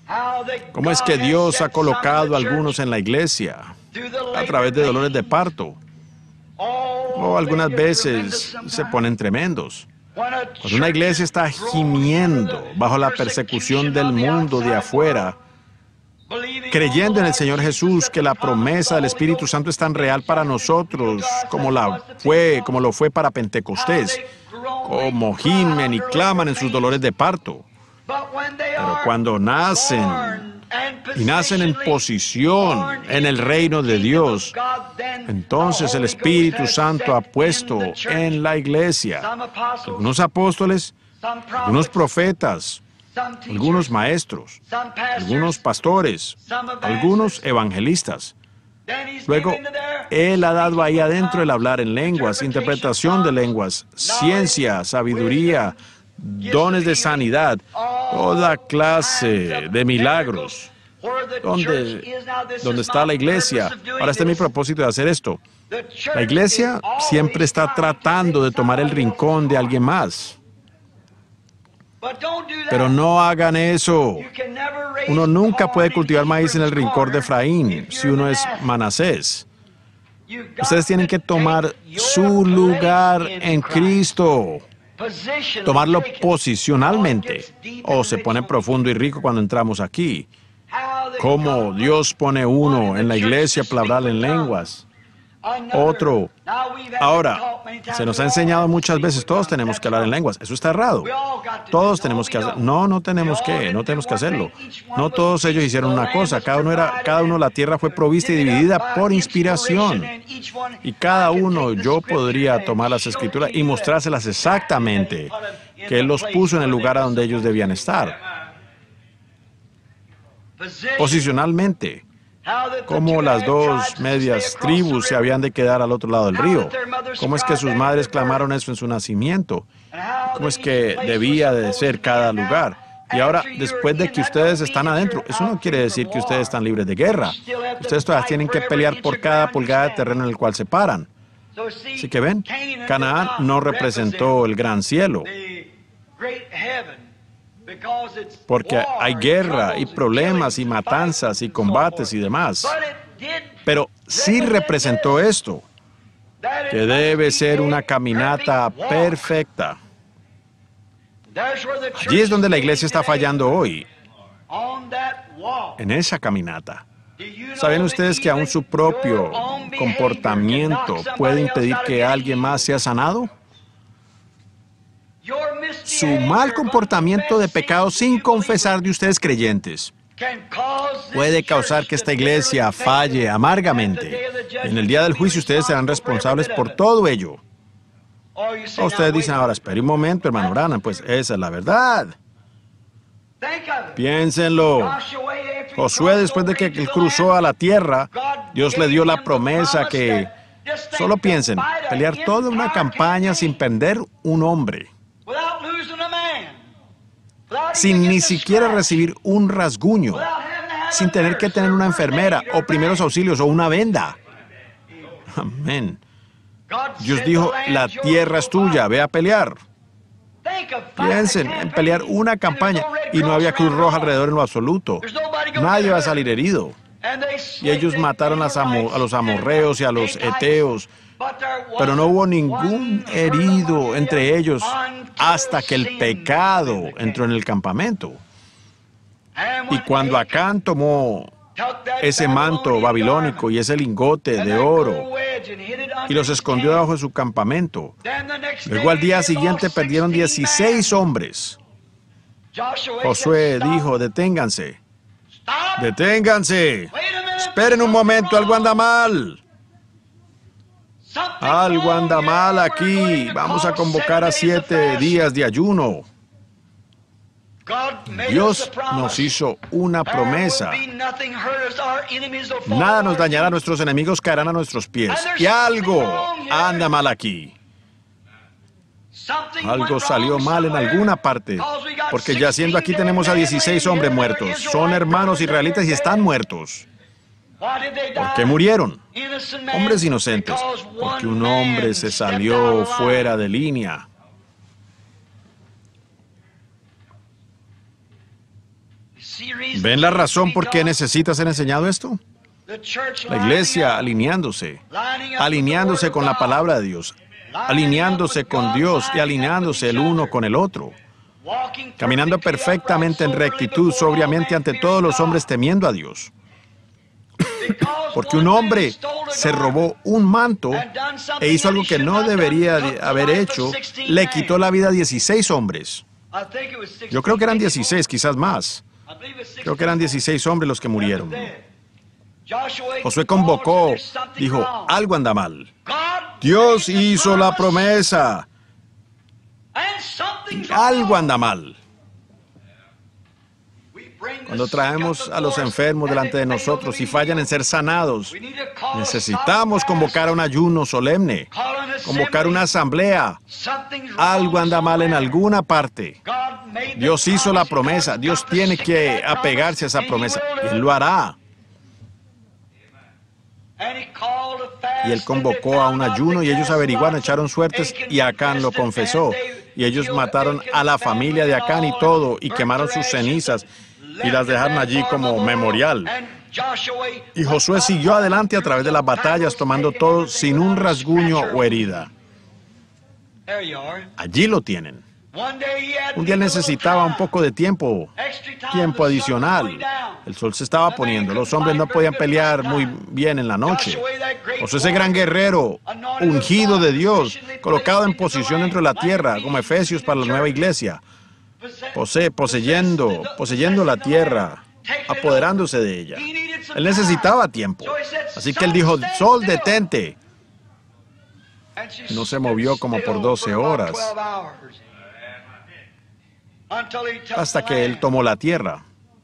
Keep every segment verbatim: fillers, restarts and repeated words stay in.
¿Cómo es que Dios ha colocado a algunos en la iglesia a través de dolores de parto? O algunas veces se ponen tremendos. Cuando una iglesia está gimiendo bajo la persecución del mundo de afuera, creyendo en el Señor Jesús, que la promesa del Espíritu Santo es tan real para nosotros como, la fue, como lo fue para Pentecostés, como gimen y claman en sus dolores de parto. Pero cuando nacen, y nacen en posición en el reino de Dios, entonces el Espíritu Santo ha puesto en la iglesia algunos apóstoles, algunos profetas, algunos maestros, algunos pastores, algunos evangelistas. Luego, Él ha dado ahí adentro el hablar en lenguas, interpretación de lenguas, ciencia, sabiduría, dones de sanidad, toda clase de milagros. ¿Dónde, ¿Dónde está la iglesia? Ahora este es mi propósito de hacer esto. La iglesia siempre está tratando de tomar el rincón de alguien más. Pero no hagan eso. Uno nunca puede cultivar maíz en el rincón de Efraín si uno es Manasés. Ustedes tienen que tomar su lugar en Cristo. Tomarlo posicionalmente. O se pone profundo y rico cuando entramos aquí. Cómo Dios pone uno en la iglesia para hablar en lenguas. Otro. Ahora, se nos ha enseñado muchas veces, todos tenemos que hablar en lenguas. Eso está errado. Todos tenemos que hacer. No, no tenemos que, no tenemos que hacerlo. No todos ellos hicieron una cosa. Cada uno era, cada uno la tierra fue provista y dividida por inspiración. Y cada uno, yo podría tomar las escrituras y mostrárselas exactamente, que Él los puso en el lugar a donde ellos debían estar. Posicionalmente. Cómo las dos medias tribus se habían de quedar al otro lado del río. Cómo es que sus madres clamaron eso en su nacimiento. Cómo es que debía de ser cada lugar. Y ahora, después de que ustedes están adentro, eso no quiere decir que ustedes están libres de guerra. Ustedes todavía tienen que pelear por cada pulgada de terreno en el cual se paran. Así que ven, Canaán no representó el gran cielo. Porque hay guerra y problemas y matanzas y combates y demás. Pero sí representó esto, que debe ser una caminata perfecta. Allí es donde la iglesia está fallando hoy, en esa caminata. ¿Saben ustedes que aún su propio comportamiento puede impedir que alguien más sea sanado? Su mal comportamiento de pecado sin confesar de ustedes creyentes puede causar que esta iglesia falle amargamente. En el día del juicio ustedes serán responsables por todo ello. O ustedes dicen ahora, espere un momento, hermano Branham, pues esa es la verdad. Piénsenlo. Josué, después de que él cruzó a la tierra, Dios le dio la promesa que, solo piensen, pelear toda una campaña sin perder un hombre. Sin ni siquiera recibir un rasguño, sin tener que tener una enfermera o primeros auxilios o una venda. Amén. Dios dijo, la tierra es tuya, ve a pelear. Piensen en pelear una campaña y no había Cruz Roja alrededor en lo absoluto. Nadie va a salir herido. Y ellos mataron a los amorreos y a los eteos, pero no hubo ningún herido entre ellos hasta que el pecado entró en el campamento. Y cuando Acán tomó ese manto babilónico y ese lingote de oro y los escondió debajo de su campamento, luego al día siguiente perdieron dieciséis hombres. Josué dijo, deténganse, deténganse, esperen un momento, algo anda mal. Algo anda mal aquí. Vamos a convocar a siete días de ayuno. Dios nos hizo una promesa. Nada nos dañará, nuestros enemigos caerán a nuestros pies. Y algo anda mal aquí. Algo salió mal en alguna parte, porque ya siendo aquí tenemos a dieciséis hombres muertos. Son hermanos israelitas y están muertos. ¿Por qué murieron? Hombres inocentes. Porque un hombre se salió fuera de línea. ¿Ven la razón por qué necesita ser enseñado esto? La iglesia alineándose, alineándose con la palabra de Dios, alineándose con Dios y alineándose el uno con el otro, caminando perfectamente en rectitud, sobriamente ante todos los hombres, temiendo a Dios. Porque un hombre se robó un manto e hizo algo que no debería haber hecho, le quitó la vida a dieciséis hombres. Yo creo que eran dieciséis, quizás más. Creo que eran dieciséis hombres los que murieron. Josué convocó, dijo, algo anda mal. Dios hizo la promesa. Algo anda mal. Cuando traemos a los enfermos delante de nosotros y fallan en ser sanados, necesitamos convocar a un ayuno solemne, convocar una asamblea. Algo anda mal en alguna parte. Dios hizo la promesa, Dios tiene que apegarse a esa promesa, y Él lo hará. Y Él convocó a un ayuno y ellos averiguaron, echaron suertes y Acán lo confesó. Y ellos mataron a la familia de Acán y todo, y quemaron sus cenizas y las dejaron allí como memorial. Y Josué siguió adelante a través de las batallas, tomando todo sin un rasguño o herida. Allí lo tienen. Un día necesitaba un poco de tiempo, tiempo adicional. El sol se estaba poniendo, los hombres no podían pelear muy bien en la noche. Josué, ese gran guerrero, ungido de Dios, colocado en posición dentro de la tierra, como Efesios para la nueva iglesia, Pose, poseyendo, poseyendo la tierra, apoderándose de ella. Él necesitaba tiempo. Así que él dijo, sol, detente. Y no se movió como por doce horas, hasta que él tomó la tierra.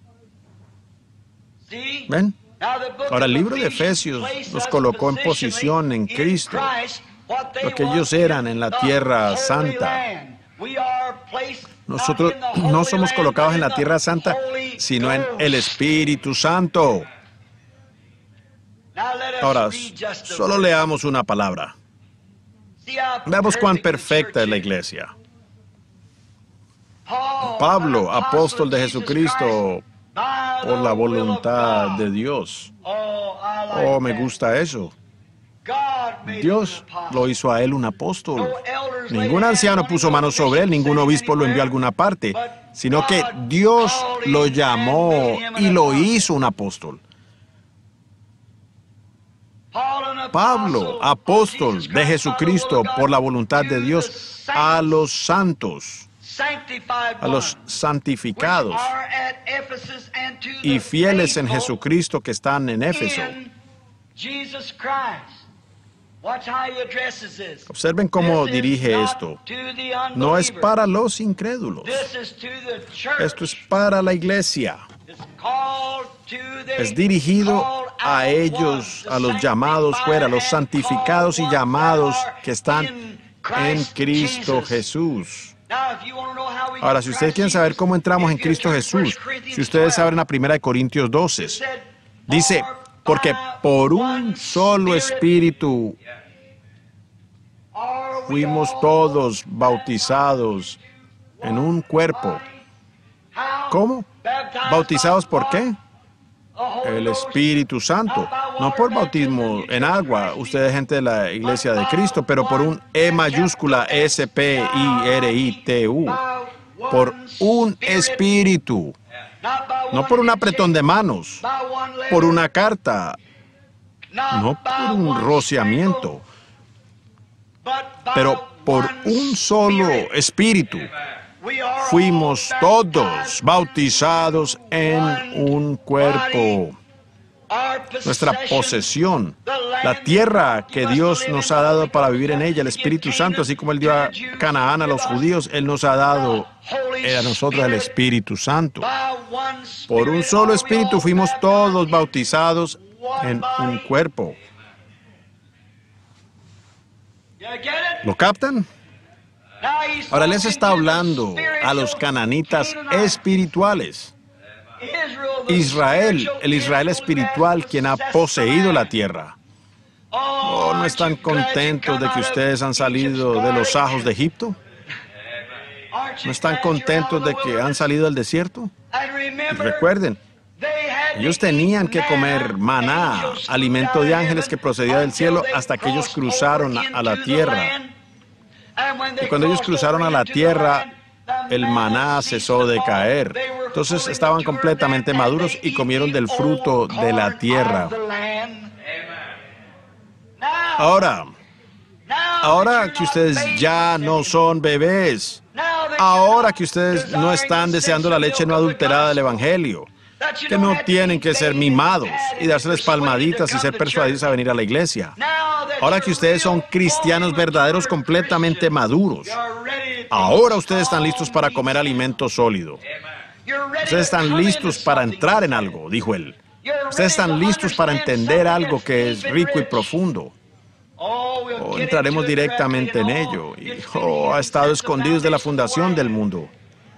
¿Ven? Ahora el libro de Efesios los colocó en posición en Cristo, lo que ellos eran en la tierra santa. Nosotros no somos colocados en la tierra santa, sino en el Espíritu Santo. Ahora, solo leamos una palabra. Veamos cuán perfecta es la iglesia. Pablo, apóstol de Jesucristo, por la voluntad de Dios. Oh, me gusta eso. Dios lo hizo a él un apóstol. Ningún anciano puso manos sobre él, ningún obispo lo envió a alguna parte, sino que Dios lo llamó y lo hizo un apóstol. Pablo, apóstol de Jesucristo por la voluntad de Dios, a los santos, a los santificados y fieles en Jesucristo que están en Éfeso. Observen cómo dirige esto. No es para los incrédulos. Esto es para la iglesia. Es dirigido a ellos, a los llamados fuera, a los santificados y llamados que están en Cristo Jesús. Ahora, si ustedes quieren saber cómo entramos en Cristo Jesús, si ustedes abren a primera de Corintios doce, dice, porque por un solo espíritu fuimos todos bautizados en un cuerpo. ¿Cómo? ¿Bautizados por qué? El Espíritu Santo. No por bautismo en agua, ustedes gente de la Iglesia de Cristo, pero por un E mayúscula, S P I R I T U. Por un espíritu. No por un apretón de manos, por una carta, no por un rociamiento, pero por un solo espíritu. Fuimos todos bautizados en un cuerpo. Nuestra posesión, la tierra que Dios nos ha dado para vivir en ella, el Espíritu Santo, así como Él dio a Canaán a los judíos, Él nos ha dado a nosotros el Espíritu Santo. Por un solo Espíritu fuimos todos bautizados en un cuerpo. ¿Lo captan? Ahora les está hablando a los cananitas espirituales. Israel, el Israel espiritual, quien ha poseído la tierra. Oh, ¿no están contentos de que ustedes han salido de los ajos de Egipto? ¿No están contentos de que han salido del desierto? Y recuerden, ellos tenían que comer maná, alimento de ángeles que procedía del cielo, hasta que ellos cruzaron a la tierra. Y cuando ellos cruzaron a la tierra, el maná cesó de caer. Entonces estaban completamente maduros y comieron del fruto de la tierra. Ahora, ahora que ustedes ya no son bebés, ahora que ustedes no están deseando la leche no adulterada del Evangelio, que no tienen que ser mimados y dárseles palmaditas y ser persuadidos a venir a la iglesia. Ahora que ustedes son cristianos verdaderos completamente maduros, ahora ustedes están listos para comer alimento sólido. Ustedes están listos para entrar en algo, dijo él. Ustedes están listos para entender algo que es rico y profundo. Oh, entraremos directamente en ello. Y oh, ha estado escondido desde la fundación del mundo.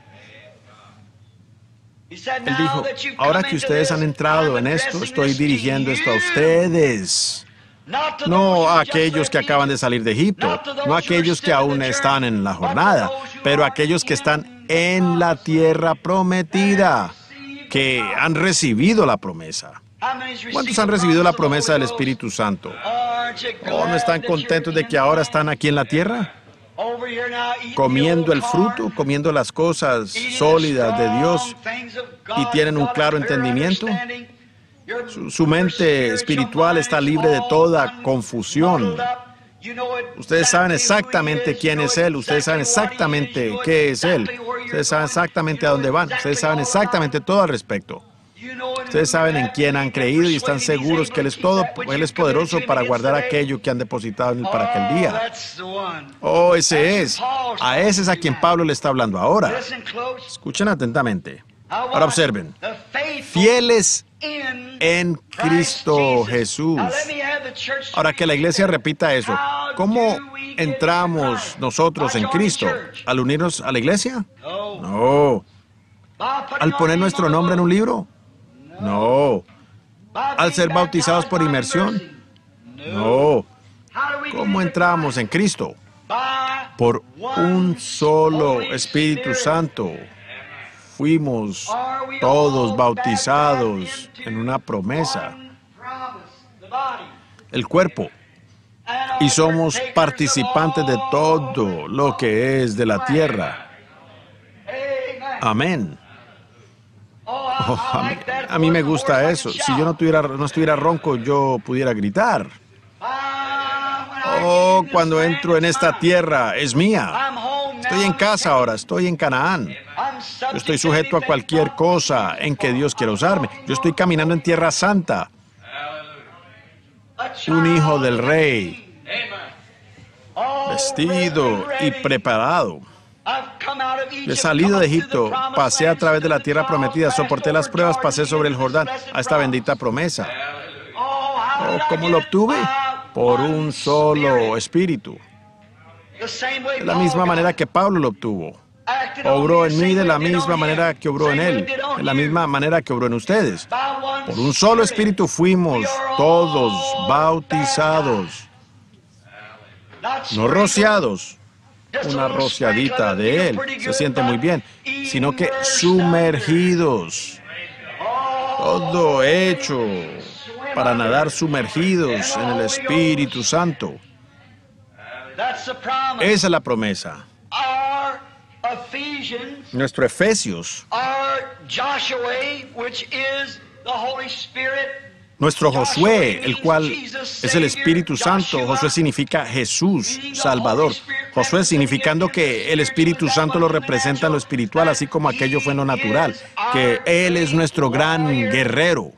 Él dijo, ahora que ustedes han entrado en esto, estoy dirigiendo esto a ustedes. No a aquellos que acaban de salir de Egipto, no a aquellos que aún están en la jornada, pero a aquellos que están en la tierra prometida, que han recibido la promesa. ¿Cuántos han recibido la promesa del Espíritu Santo? ¿O no están contentos de que ahora están aquí en la tierra? Comiendo el fruto, comiendo las cosas sólidas de Dios y tienen un claro entendimiento. Su, su mente espiritual está libre de toda confusión. Ustedes saben exactamente quién es Él, ustedes saben exactamente qué es Él, ustedes saben exactamente a dónde van, ustedes saben exactamente todo al respecto. Ustedes saben en quién han creído y están seguros que Él es todo, Él es poderoso para guardar aquello que han depositado en Él para aquel día. Oh, ese es. A ese es a quien Pablo le está hablando ahora. Escuchen atentamente. Ahora observen. Fieles en Cristo Jesús. Ahora que la iglesia repita eso. ¿Cómo entramos nosotros en Cristo? ¿Al unirnos a la iglesia? No. ¿Al poner nuestro nombre en un libro? No. ¿Al ser bautizados por inmersión? No. ¿Cómo entramos en Cristo? Por un solo Espíritu Santo. Fuimos todos bautizados en una promesa. El cuerpo. Y somos participantes de todo lo que es de la tierra. Amén. Oh, a, mí, a mí me gusta eso. Si yo no, tuviera, no estuviera ronco, yo pudiera gritar. Oh, cuando entro en esta tierra, es mía. Estoy en casa ahora, estoy en Canaán. Yo estoy sujeto a cualquier cosa en que Dios quiera usarme. Yo estoy caminando en tierra santa. Un hijo del rey, vestido y preparado. He salido de Egipto, pasé a través de la tierra prometida, soporté las pruebas, pasé sobre el Jordán a esta bendita promesa. Oh, ¿cómo lo obtuve? Por un solo espíritu. De la misma manera que Pablo lo obtuvo. Obró en mí de la misma manera que obró en él, de la misma manera que obró en ustedes. Por un solo espíritu fuimos todos bautizados. No rociados. Una rociadita de él, se siente muy bien, sino que sumergidos. Todo hecho para nadar sumergidos en el Espíritu Santo. Esa es la promesa. Nuestro Efesios, nuestro Josué, el cual es el Espíritu Santo. Josué significa Jesús, Salvador. Josué significando que el Espíritu Santo lo representa en lo espiritual, así como aquello fue en lo natural. Que Él es nuestro gran guerrero.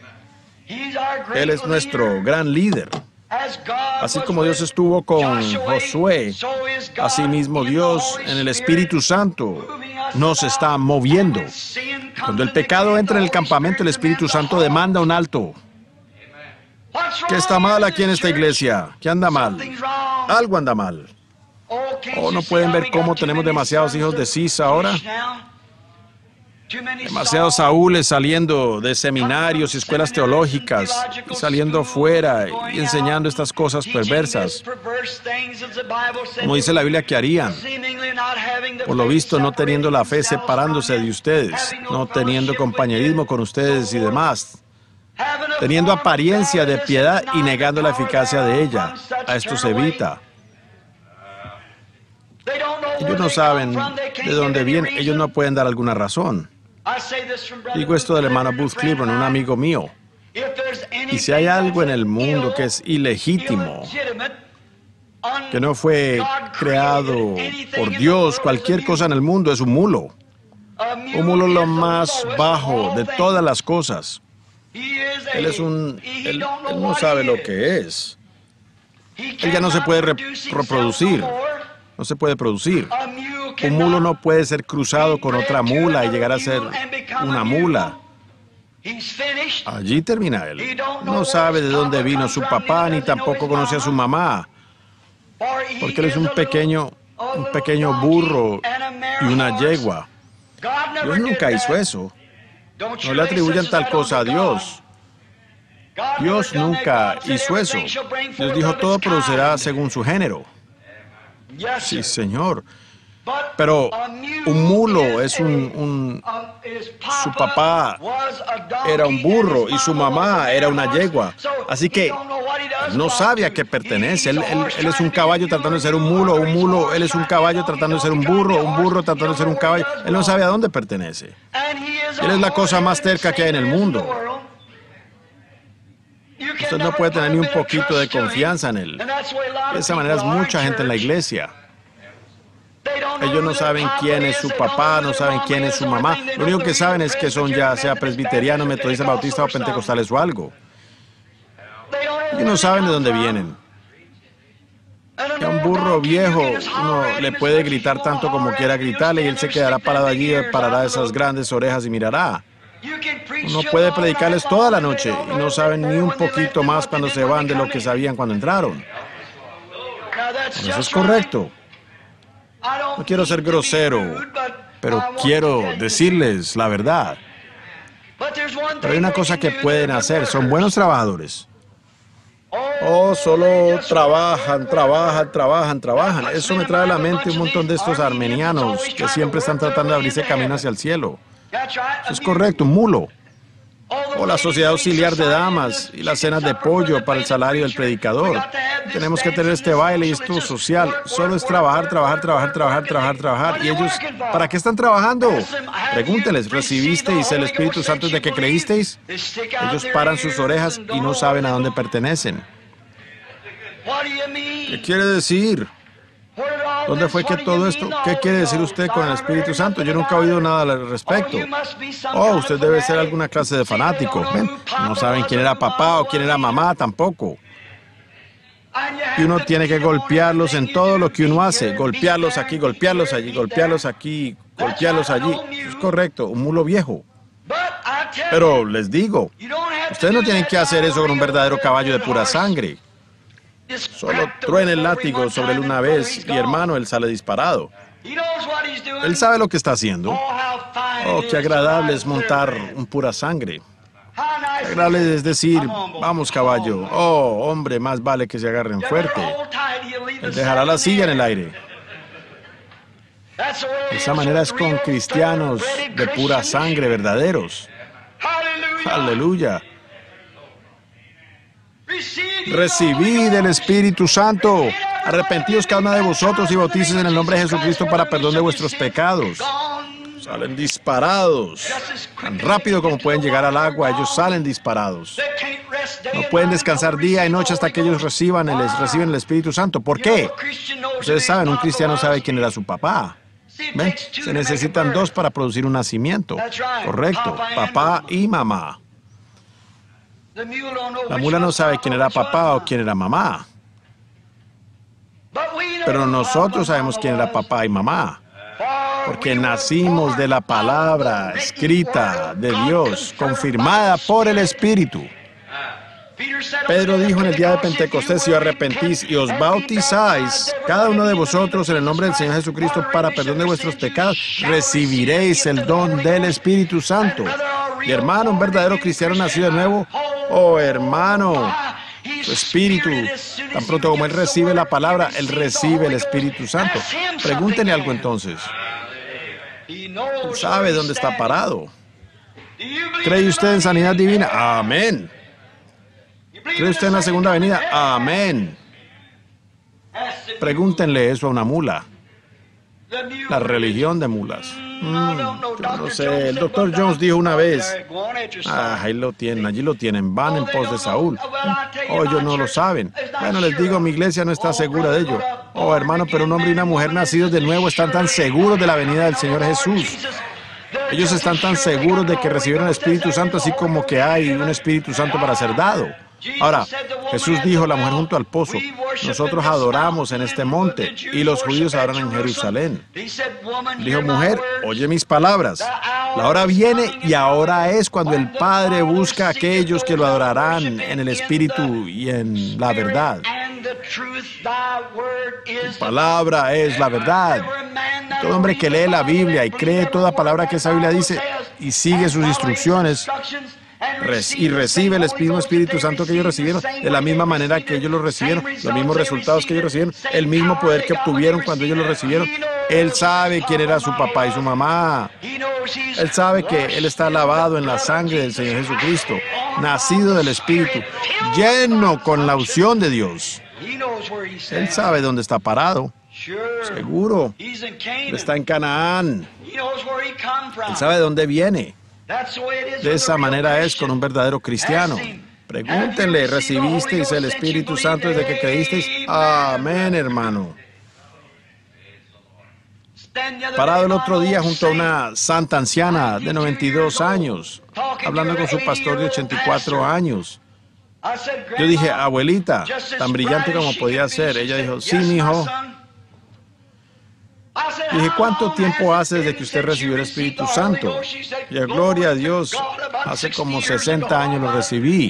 Él es nuestro gran líder. Así como Dios estuvo con Josué, asimismo Dios en el Espíritu Santo nos está moviendo. Cuando el pecado entra en el campamento, el Espíritu Santo demanda un alto. ¿Qué está mal aquí en esta iglesia? ¿Qué anda mal? Algo anda mal. ¿O no pueden ver cómo tenemos demasiados hijos de Cis ahora? Demasiados Saúles saliendo de seminarios y escuelas teológicas, y saliendo fuera y enseñando estas cosas perversas. Como dice la Biblia que harían. Por lo visto, no teniendo la fe separándose de ustedes, no teniendo compañerismo con ustedes y demás, teniendo apariencia de piedad y negando la eficacia de ella. A esto se evita. Ellos no saben de dónde vienen, ellos no pueden dar alguna razón. Digo esto del hermano Booth Cliburn, un amigo mío. Y si hay algo en el mundo que es ilegítimo, que no fue creado por Dios, cualquier cosa en el mundo es un mulo. Un mulo es lo más bajo de todas las cosas. Él es un... Él, él no sabe lo que es. Él ya no se puede re- reproducir. No se puede producir. Un mulo no puede ser cruzado con otra mula y llegar a ser una mula. Allí termina él. No sabe de dónde vino su papá, ni tampoco conoce a su mamá. Porque él es un pequeño, un pequeño burro y una yegua. Dios nunca hizo eso. No le atribuyan tal cosa a Dios. Dios nunca hizo eso. Dios dijo, todo producirá según su género. Sí, Señor. Pero un mulo es un, un... Su papá era un burro y su mamá era una yegua. Así que no sabe a qué pertenece. Él, él, él es un caballo tratando de ser un mulo, un mulo, él es un caballo tratando de ser un burro, un burro tratando de ser un caballo. Él no sabe a dónde pertenece. Él es la cosa más terca que hay en el mundo. Usted no puede tener ni un poquito de confianza en él. De esa manera es mucha gente en la iglesia. Ellos no saben quién es su papá, no saben quién es su mamá. Lo único que saben es que son ya sea presbiterianos, metodistas, bautistas o pentecostales o algo. Ellos no saben de dónde vienen. Y a un burro viejo uno le puede gritar tanto como quiera gritarle y él se quedará parado allí, parará esas grandes orejas y mirará. Uno puede predicarles toda la noche y no saben ni un poquito más cuando se van de lo que sabían cuando entraron. Eso es correcto. No quiero ser grosero, pero quiero decirles la verdad. Pero hay una cosa que pueden hacer, son buenos trabajadores. Oh, solo trabajan, trabajan, trabajan, trabajan. Eso me trae a la mente un montón de estos armenianos que siempre están tratando de abrirse camino hacia el cielo. Eso es correcto, un mulo. O la sociedad auxiliar de damas y las cenas de pollo para el salario del predicador. Tenemos que tener este baile y esto social. Solo es trabajar, trabajar, trabajar, trabajar, trabajar, trabajar. ¿Y ellos para qué están trabajando? Pregúnteles, ¿recibisteis el Espíritu Santo desde que creísteis? Ellos paran sus orejas y no saben a dónde pertenecen. ¿Qué quiere decir? ¿Dónde fue que todo esto? ¿Qué quiere decir usted con el Espíritu Santo? Yo nunca he oído nada al respecto. Oh, usted debe ser alguna clase de fanático. ¿Ven? No saben quién era papá o quién era mamá tampoco. Y uno tiene que golpearlos en todo lo que uno hace. Golpearlos aquí, golpearlos allí, golpearlos aquí, golpearlos allí. Eso es correcto, un mulo viejo. Pero les digo, ustedes no tienen que hacer eso con un verdadero caballo de pura sangre. Solo truene el látigo sobre él una vez y hermano, él sale disparado. Él sabe lo que está haciendo. Oh, qué agradable es montar un pura sangre. Qué agradable es decir, vamos caballo. Oh, hombre, más vale que se agarren fuerte. Él dejará la silla en el aire. De esa manera es con cristianos de pura sangre verdaderos. Aleluya. Recibid el Espíritu Santo. Arrepentíos cada uno de vosotros y bautícense en el nombre de Jesucristo para perdón de vuestros pecados. Salen disparados. Tan rápido como pueden llegar al agua, ellos salen disparados. No pueden descansar día y noche hasta que ellos reciban el, reciben el Espíritu Santo. ¿Por qué? Ustedes saben, un cristiano sabe quién era su papá. ¿Ven? Se necesitan dos para producir un nacimiento. Correcto, papá y mamá. La mula no sabe quién era papá o quién era mamá. Pero nosotros sabemos quién era papá y mamá. Porque nacimos de la palabra escrita de Dios, confirmada por el Espíritu. Pedro dijo en el día de Pentecostés, si os arrepentís y os bautizáis, cada uno de vosotros en el nombre del Señor Jesucristo para perdón de vuestros pecados, recibiréis el don del Espíritu Santo. Y hermano, un verdadero cristiano nacido de nuevo, oh hermano, su espíritu, tan pronto como él recibe la palabra, él recibe el Espíritu Santo. Pregúntenle algo entonces. Él sabe dónde está parado. ¿Cree usted en sanidad divina? Amén. ¿Cree usted en la segunda venida? Amén. Pregúntenle eso a una mula. La religión de mulas. Mm, yo no sé, el doctor Jones dijo una vez, ah, ahí lo tienen, allí lo tienen, van en pos de Saúl. Oh, ellos no lo saben. Bueno, les digo, mi iglesia no está segura de ello. Oh, hermano, pero un hombre y una mujer nacidos de nuevo están tan seguros de la venida del Señor Jesús. Ellos están tan seguros de que recibieron el Espíritu Santo, así como que hay un Espíritu Santo para ser dado. Ahora, Jesús dijo a la mujer junto al pozo, nosotros adoramos en este monte y los judíos adoran en Jerusalén. Dijo, mujer, oye mis palabras. La hora viene y ahora es cuando el Padre busca a aquellos que lo adorarán en el Espíritu y en la verdad. Tu palabra es la verdad. Todo hombre que lee la Biblia y cree toda palabra que esa Biblia dice y sigue sus instrucciones, y recibe el mismo Espíritu Santo que ellos recibieron, de la misma manera que ellos lo recibieron, los mismos resultados que ellos recibieron, el mismo poder que obtuvieron cuando ellos lo recibieron. Él sabe quién era su papá y su mamá. Él sabe que Él está lavado en la sangre del Señor Jesucristo, nacido del Espíritu, lleno con la unción de Dios. Él sabe dónde está parado. Seguro. Él está en Canaán. Él sabe de dónde viene. De esa manera es con un verdadero cristiano. Pregúntenle, ¿recibisteis el Espíritu Santo desde que creísteis? Amén, hermano. Parado el otro día junto a una santa anciana de noventa y dos años, hablando con su pastor de ochenta y cuatro años. Yo dije, abuelita, tan brillante como podía ser. Ella dijo, sí, mijo. Dije, ¿cuánto tiempo hace desde que usted recibió el Espíritu Santo? Y gloria a Dios, hace como sesenta años lo recibí.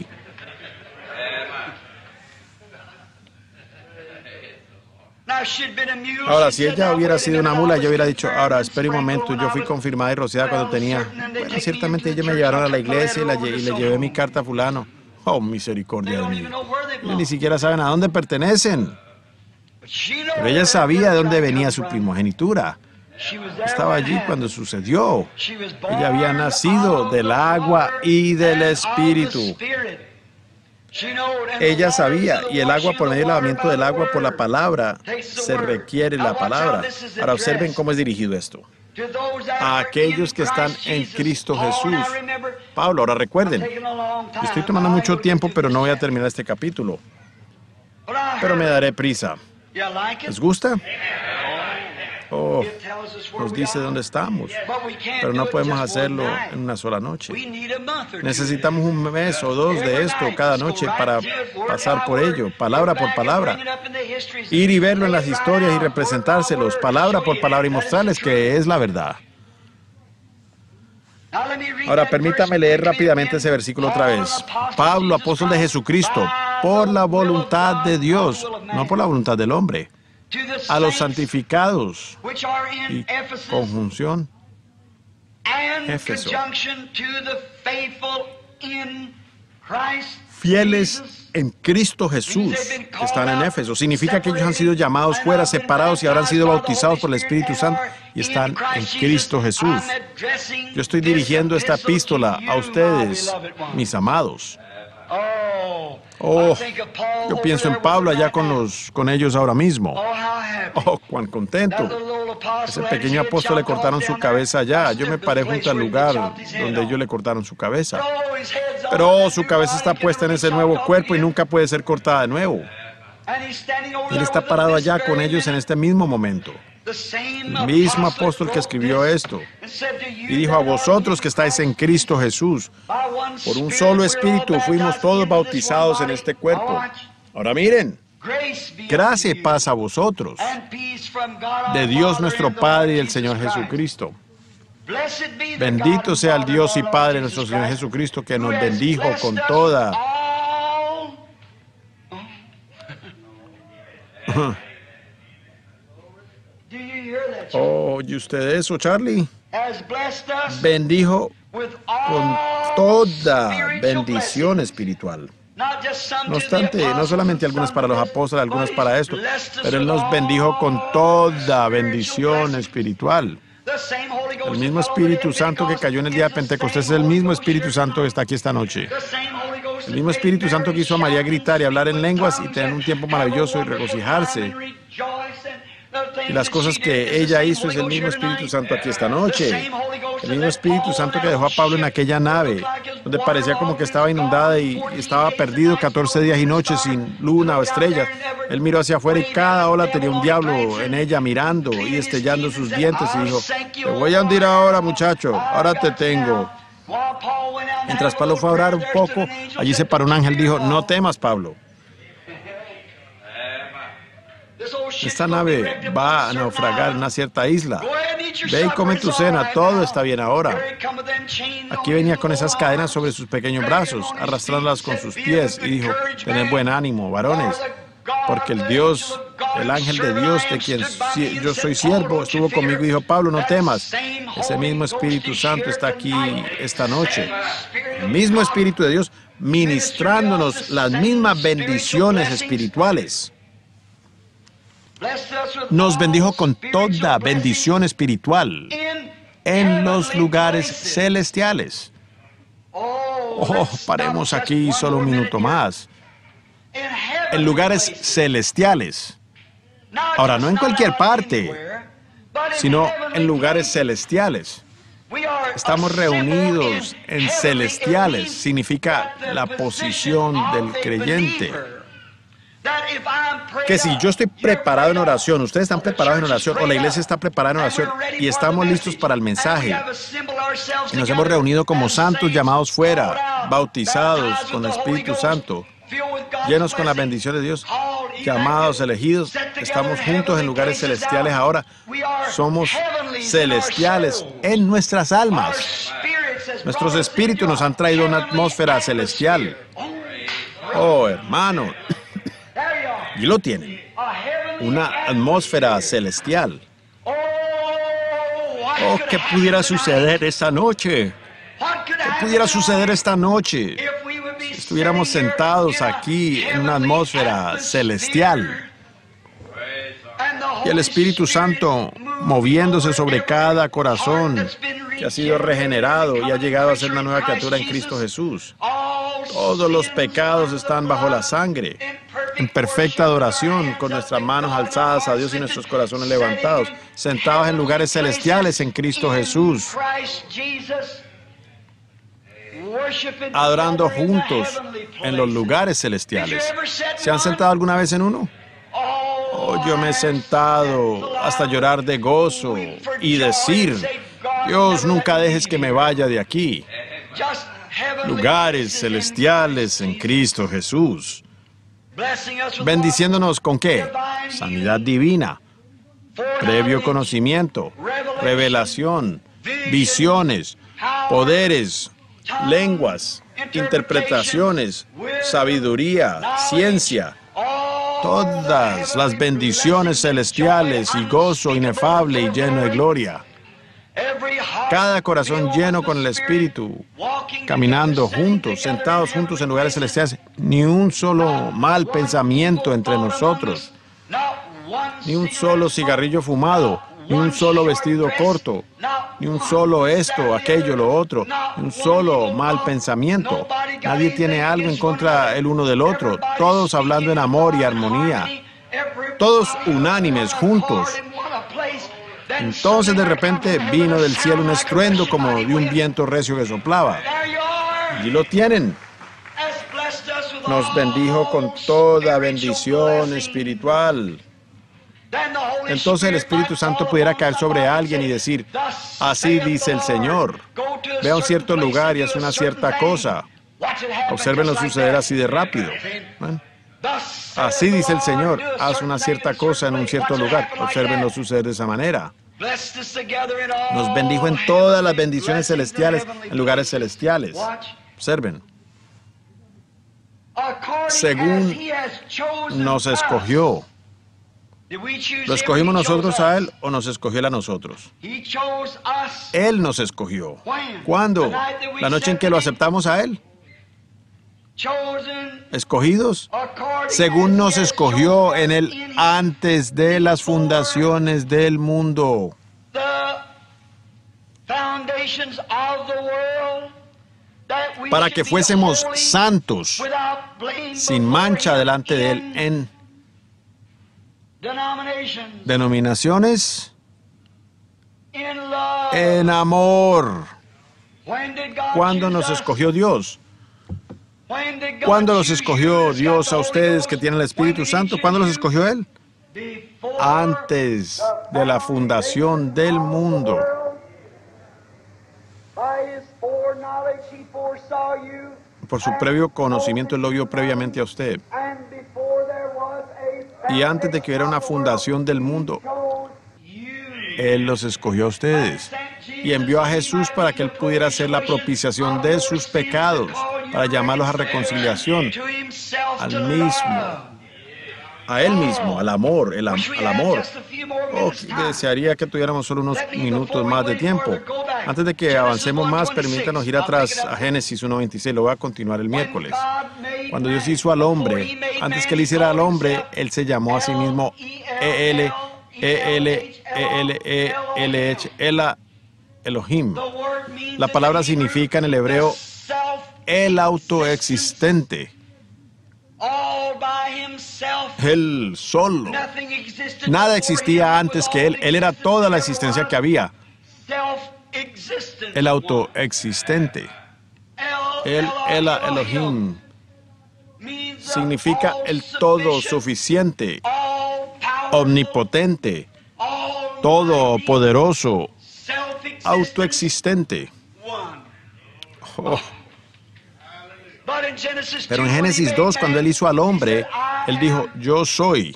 Ahora, si ella hubiera sido una mula, yo hubiera dicho, ahora, espere un momento, yo fui confirmada y rociada cuando tenía... Bueno, ciertamente ellos me llevaron a la iglesia y, la, y le llevé mi carta a fulano. Oh, misericordia de mí. Ellos ni siquiera saben a dónde pertenecen. Pero ella sabía de dónde venía su primogenitura. Estaba allí cuando sucedió. Ella había nacido del agua y del Espíritu. Ella sabía, y el agua por medio del lavamiento del agua por la palabra, se requiere la palabra. Ahora observen cómo es dirigido esto. A aquellos que están en Cristo Jesús. Pablo, ahora recuerden, estoy tomando mucho tiempo, pero no voy a terminar este capítulo. Pero me daré prisa. ¿Les gusta? Oh, nos dice dónde estamos, pero no podemos hacerlo en una sola noche. Necesitamos un mes o dos de esto cada noche para pasar por ello, palabra por palabra. Ir y verlo en las historias y representárselos, palabra por palabra, y mostrarles que es la verdad. Ahora, permítame leer rápidamente ese versículo otra vez. Pablo, apóstol de Jesucristo, por la voluntad de Dios, no por la voluntad del hombre, a los santificados, y conjunción, Éfeso, fieles en Cristo Jesús, que están en Éfeso. Significa que ellos han sido llamados fuera, separados, y ahora han sido bautizados por el Espíritu Santo y están en Cristo Jesús. Yo estoy dirigiendo esta epístola a ustedes, mis amados. Oh, yo pienso en Pablo allá con, los, con ellos ahora mismo. Oh, cuán contento. Ese pequeño apóstol le cortaron su cabeza allá. Yo me paré junto al lugar donde ellos le cortaron su cabeza. Pero oh, su cabeza está puesta en ese nuevo cuerpo y nunca puede ser cortada de nuevo. Él está parado allá con ellos en este mismo momento. El mismo apóstol que escribió esto. Y dijo, a vosotros que estáis en Cristo Jesús, por un solo Espíritu fuimos todos bautizados en este cuerpo. Ahora miren, gracia y paz a vosotros, de Dios nuestro Padre y del Señor Jesucristo. Bendito sea el Dios y Padre de nuestro Señor Jesucristo, que nos bendijo con toda... ¿Oye usted eso, Charlie? Bendijo con toda bendición espiritual. No obstante, no solamente algunas para los apóstoles, algunas para esto, pero Él nos bendijo con toda bendición espiritual. El mismo Espíritu Santo que cayó en el día de Pentecostés es el mismo Espíritu Santo que está aquí esta noche. El mismo Espíritu Santo que hizo a María gritar y hablar en lenguas y tener un tiempo maravilloso y regocijarse. Y las cosas que ella hizo es el mismo Espíritu Santo aquí esta noche. El mismo Espíritu Santo que dejó a Pablo en aquella nave, donde parecía como que estaba inundada y estaba perdido catorce días y noches sin luna o estrellas. Él miró hacia afuera y cada ola tenía un diablo en ella mirando y estellando sus dientes y dijo: te voy a hundir ahora, muchacho, ahora te tengo. Mientras Pablo fue a orar un poco, allí se paró un ángel y dijo: no temas, Pablo. Esta nave va a naufragar en una cierta isla. Ve y come tu cena, todo está bien ahora. Aquí venía con esas cadenas sobre sus pequeños brazos, arrastrándolas con sus pies, y dijo: tened buen ánimo, varones, porque el Dios, el ángel de Dios, de quien yo soy siervo, estuvo conmigo y dijo: Pablo, no temas. Ese mismo Espíritu Santo está aquí esta noche. El mismo Espíritu de Dios ministrándonos las mismas bendiciones espirituales. Nos bendijo con toda bendición espiritual en los lugares celestiales. Oh, paremos aquí solo un minuto más. En lugares celestiales. Ahora, no en cualquier parte, sino en lugares celestiales. Estamos reunidos en celestiales. Significa la posición del creyente. Que si yo estoy preparado en oración, ustedes están preparados en oración, o la iglesia está preparada en oración, y estamos listos para el mensaje, y nos hemos reunido como santos llamados fuera, bautizados con el Espíritu Santo, llenos con la bendición de Dios, llamados, elegidos, estamos juntos en lugares celestiales ahora. Somos celestiales en nuestras almas. Nuestros espíritus nos han traído una atmósfera celestial. Oh, hermano. Y lo tienen. Una atmósfera celestial. Oh, ¿qué pudiera suceder esta noche? ¿Qué pudiera suceder esta noche si estuviéramos sentados aquí en una atmósfera celestial? Y el Espíritu Santo moviéndose sobre cada corazón que ha sido regenerado y ha llegado a ser una nueva criatura en Cristo Jesús. Todos los pecados están bajo la sangre, en perfecta adoración, con nuestras manos alzadas a Dios y nuestros corazones levantados, sentados en lugares celestiales en Cristo Jesús, adorando juntos en los lugares celestiales. ¿Se han sentado alguna vez en uno? Oh, yo me he sentado hasta llorar de gozo y decir: Dios, nunca dejes que me vaya de aquí. Lugares celestiales en Cristo Jesús. Bendiciéndonos ¿con qué? Sanidad divina, previo conocimiento, revelación, visiones, poderes, lenguas, interpretaciones, sabiduría, ciencia. Todas las bendiciones celestiales y gozo inefable y lleno de gloria. Cada corazón lleno con el Espíritu, caminando juntos, sentados juntos en lugares celestiales. Ni un solo mal pensamiento entre nosotros, ni un solo cigarrillo fumado, ni un solo vestido corto, ni un solo esto, aquello, lo otro, ni un solo mal pensamiento. Nadie tiene algo en contra el uno del otro, todos hablando en amor y armonía, todos unánimes, juntos. Entonces de repente vino del cielo un estruendo como de un viento recio que soplaba. Y lo tienen. Nos bendijo con toda bendición espiritual. Entonces el Espíritu Santo pudiera caer sobre alguien y decir: así dice el Señor. Ve a un cierto lugar y haz una cierta cosa. Obsérvenlo suceder así de rápido. ¿Ven? Así dice el Señor, haz una cierta cosa en un cierto lugar. Obsérvenlo suceder de esa manera. Nos bendijo en todas las bendiciones celestiales, en lugares celestiales. Observen. Según nos escogió. ¿Lo escogimos nosotros a Él o nos escogió Él a nosotros? Él nos escogió. ¿Cuándo? ¿La noche en que lo aceptamos a Él? ¿Escogidos? Según nos escogió en Él antes de las fundaciones del mundo. para que fuésemos santos, sin mancha delante de Él en denominaciones, en amor. ¿Cuándo nos escogió Dios? ¿Cuándo los escogió Dios a ustedes que tienen el Espíritu Santo? ¿Cuándo los escogió Él? Antes de la fundación del mundo. Por su previo conocimiento, Él lo vio previamente a usted. Y antes de que hubiera una fundación del mundo, Él los escogió a ustedes. Y envió a Jesús para que Él pudiera hacer la propiciación de sus pecados, para llamarlos a reconciliación, al mismo, a Él mismo, al amor, el am al amor. Oh, desearía que tuviéramos solo unos minutos más de tiempo. Antes de que avancemos más, permítanos ir atrás a Génesis uno veintiséis. Lo voy a continuar el miércoles. Cuando Dios hizo al hombre, antes que Él hiciera al hombre, Él se llamó a sí mismo E L, E L, E L, E L, H, Ela, Elohim. La palabra significa en el hebreo el autoexistente. Él solo. Nada existía antes que Él. Él era toda la existencia que había. El autoexistente. El Ela Elohim significa el todo suficiente, omnipotente, todopoderoso, autoexistente. Oh. Pero en Génesis dos, cuando Él hizo al hombre, Él dijo, yo soy.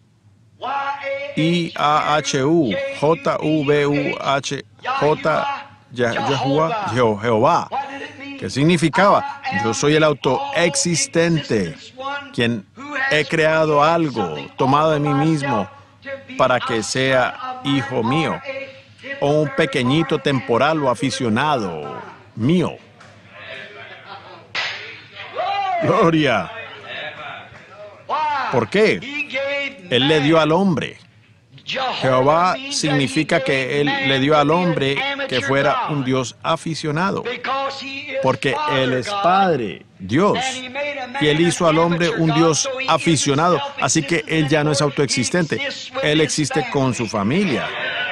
I A H U, J U B U H, J, Jehová, Jehová. ¿Qué significaba? Yo soy el autoexistente, quien he creado algo, tomado de mí mismo, para que sea hijo mío, o un pequeñito temporal o aficionado mío. Gloria. ¿Por qué? Él le dio al hombre. Jehová significa que Él le dio al hombre que fuera un Dios aficionado, porque Él es Padre, Dios, y Él hizo al hombre un Dios aficionado, así que Él ya no es autoexistente, Él existe con su familia.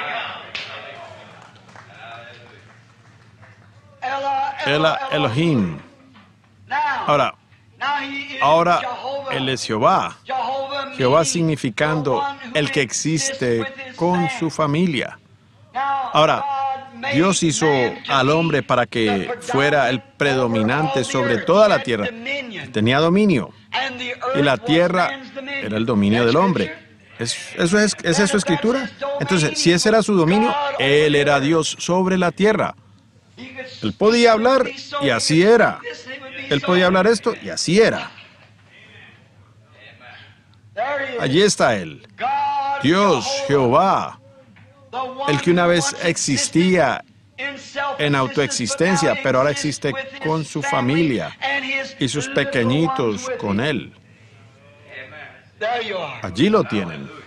Ela Elohim. Ahora, ahora Él es Jehová. Jehová significando el que existe con su familia. Ahora, Dios hizo al hombre para que fuera el predominante sobre toda la tierra. Tenía dominio. Y la tierra era el dominio del hombre. ¿Es, eso es, ¿Es eso escritura? Entonces, si ese era su dominio, Él era Dios sobre la tierra. Él podía hablar y así era. Él podía hablar esto y así era. Allí está Él, Dios, Jehová, el que una vez existía en autoexistencia, pero ahora existe con su familia y sus pequeñitos con Él. Allí lo tienen.